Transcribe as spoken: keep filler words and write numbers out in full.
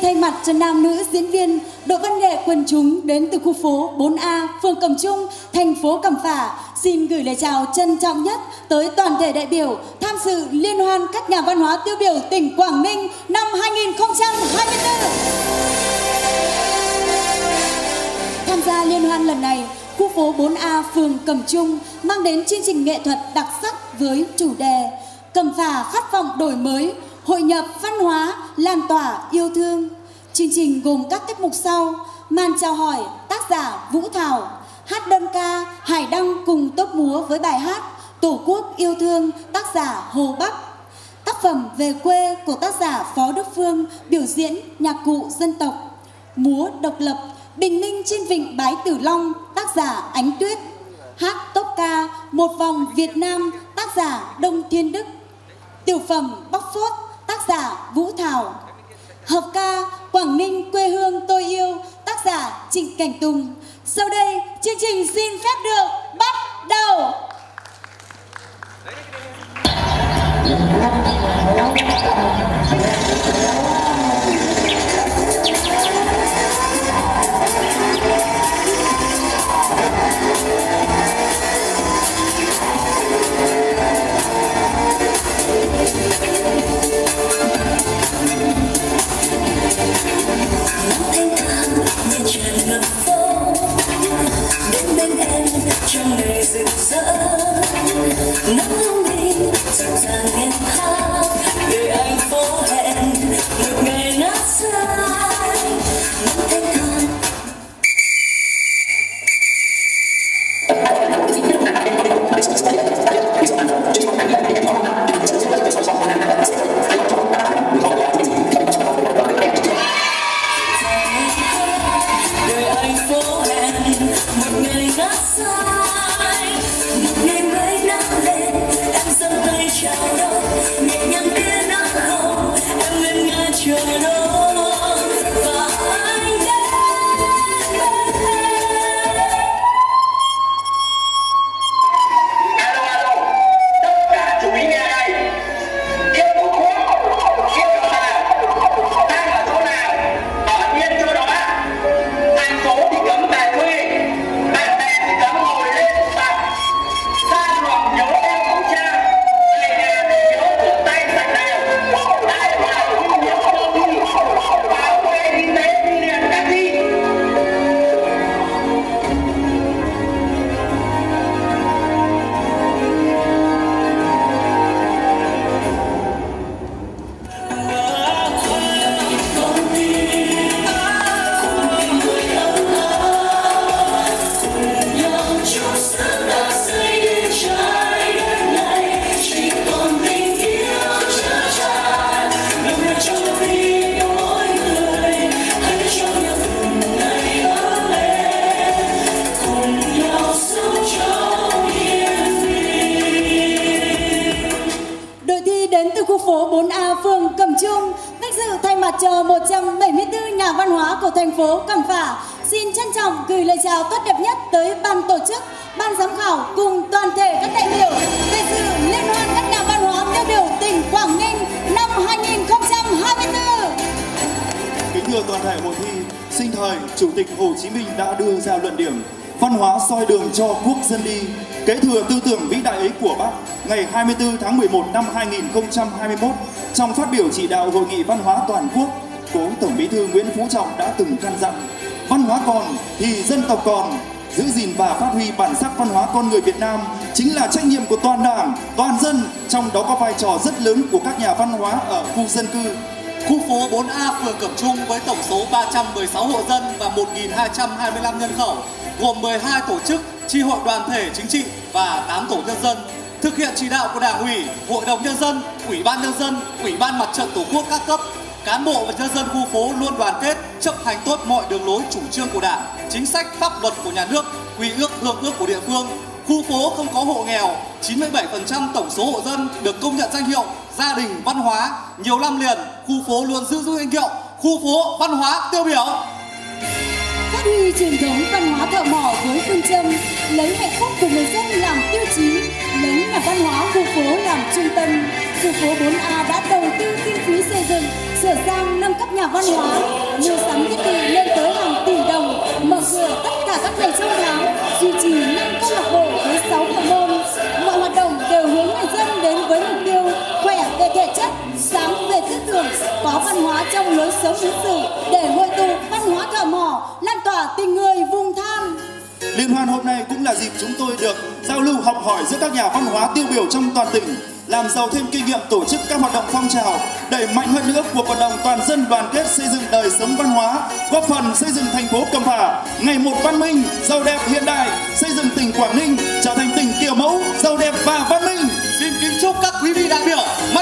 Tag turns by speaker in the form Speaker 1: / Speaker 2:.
Speaker 1: thay mặt cho nam nữ diễn viên, đội văn nghệ quần chúng đến từ khu phố bốn A, phường Cẩm Trung, thành phố Cẩm Phả xin gửi lời chào trân trọng nhất tới toàn thể đại biểu tham dự liên hoan các nhà văn hóa tiêu biểu tỉnh Quảng Ninh năm hai nghìn không trăm hai mươi tư. Tham gia liên hoan lần này, khu phố bốn A, phường Cẩm Trung mang đến chương trình nghệ thuật đặc sắc với chủ đề Cẩm Phả khát vọng đổi mới, hội nhập văn hóa, lan tỏa yêu thương. Chương trình gồm các tiết mục sau: màn chào hỏi tác giả Vũ Thảo, hát đơn ca Hải Đăng cùng tốp múa với bài hát Tổ quốc yêu thương tác giả Hồ Bắc, tác phẩm Về quê của tác giả Phó Đức Phương biểu diễn nhạc cụ dân tộc, múa độc lập Bình minh trên vịnh Bái Tử Long tác giả Ánh Tuyết, hát tốp ca Một vòng Việt Nam tác giả Đông Thiên Đức, tiểu phẩm Bóc Phốt tác giả Vũ Thảo, hợp ca Quảng Ninh quê hương tôi yêu tác giả Trịnh Cảnh Tùng. Sau đây chương trình xin phép được bắt đầu.
Speaker 2: Trong ngày rực rỡ nắng mình rộn ràng niềm thao đời anh phố hẹn một ngày nát sai nắng thanh thang. Đời anh phố hẹn một ngày nát sai, một ngày mới nắng lên em giơ tay chào đón nhẹ nhàng kia nắng hồng em ngân nga chờ đón và anh đến bên em.
Speaker 3: Alo alo, tất cả chú ý nghe đây. Yêu Tổ quốc, yêu Cẩm Phả, đang ở chỗ nào ở yên chỗ đó. Thành phố thì cấm về quê, bạn bè thì cấm ngồi lên bàn. Ra đường nhớ đeo khẩu trang, về nhà thì nhớ rửa tay sạch đều. Đại ngoài cũng nhớ sơ đi, vào quê đi tế đi liền các đi.
Speaker 1: Đội thi đến từ khu phố bốn A, phường Cẩm Trung vinh dự thay mặt cho một trăm bảy mươi tư nhà văn hóa của thành phố Cẩm Phả xin trân trọng gửi lời chào tốt đẹp nhất tới ban tổ chức, ban giám khảo cùng toàn thể các đại biểu về dự liên hoan các nhà văn hóa tiêu biểu tỉnh Quảng Ninh năm hai nghìn không trăm hai mươi tư.
Speaker 4: Kính thưa toàn thể hội thi, sinh thời Chủ tịch Hồ Chí Minh đã đưa ra luận điểm văn hóa soi đường cho quốc dân đi, kế thừa tư tưởng vĩ đại ấy của Bác. Ngày hai mươi tư tháng mười một năm hai nghìn không trăm hai mươi mốt, trong phát biểu chỉ đạo hội nghị văn hóa toàn quốc, cố Tổng Bí thư Nguyễn Phú Trọng đã từng căn dặn: văn hóa còn thì dân tộc còn. Giữ gìn và phát huy bản sắc văn hóa con người Việt Nam chính là trách nhiệm của toàn Đảng, toàn dân, trong đó có vai trò rất lớn của các nhà văn hóa ở khu dân cư.
Speaker 5: Khu phố bốn A, phường Cẩm Trung với tổng số ba trăm mười sáu hộ dân và một nghìn hai trăm hai mươi lăm nhân khẩu, gồm mười hai tổ chức, chi hội đoàn thể chính trị và tám tổ nhân dân, thực hiện chỉ đạo của Đảng ủy, Hội đồng Nhân dân, Ủy ban Nhân dân, Ủy ban Mặt trận Tổ quốc các cấp. Cán bộ và nhân dân khu phố luôn đoàn kết, chấp hành tốt mọi đường lối chủ trương của Đảng, chính sách pháp luật của nhà nước, quy ước hương ước của địa phương. Khu phố không có hộ nghèo, chín mươi bảy phần trăm tổng số hộ dân được công nhận danh hiệu gia đình văn hóa. Nhiều năm liền, khu phố luôn giữ vững danh hiệu khu phố văn hóa tiêu biểu.
Speaker 1: Phát huy truyền thống văn hóa thợ mỏ với phương châm lấy hạnh phúc của người dân làm tiêu chí, lấy nhà văn hóa khu phố làm trung tâm, khu phố bốn A đã đầu tư kinh phí xây dựng, sửa sang, nâng cấp nhà văn hóa, mua sắm thiết bị lên tới hàng tỷ đồng, mở cửa tất cả các ngày trong tháng, duy trì năm câu lạc bộ với sáu bộ môn. Mọi hoạt động đều hướng người dân đến với mục tiêu khỏe về thể chất, sáng về tư tưởng, có văn hóa trong lối sống ứng xử để hội tụ văn hóa thợ mỏ, lan tỏa tình người vùng than.
Speaker 4: Liên hoan hôm nay cũng là dịp chúng tôi được giao lưu học hỏi giữa các nhà văn hóa tiêu biểu trong toàn tỉnh, làm giàu thêm kinh nghiệm tổ chức các hoạt động phong trào, đẩy mạnh hơn nữa cuộc vận động toàn dân đoàn kết xây dựng đời sống văn hóa, góp phần xây dựng thành phố Cẩm Phả ngày một văn minh, giàu đẹp hiện đại, xây dựng tỉnh Quảng Ninh trở thành tỉnh kiểu mẫu, giàu đẹp và văn minh.
Speaker 5: Xin kính chúc các quý vị đại biểu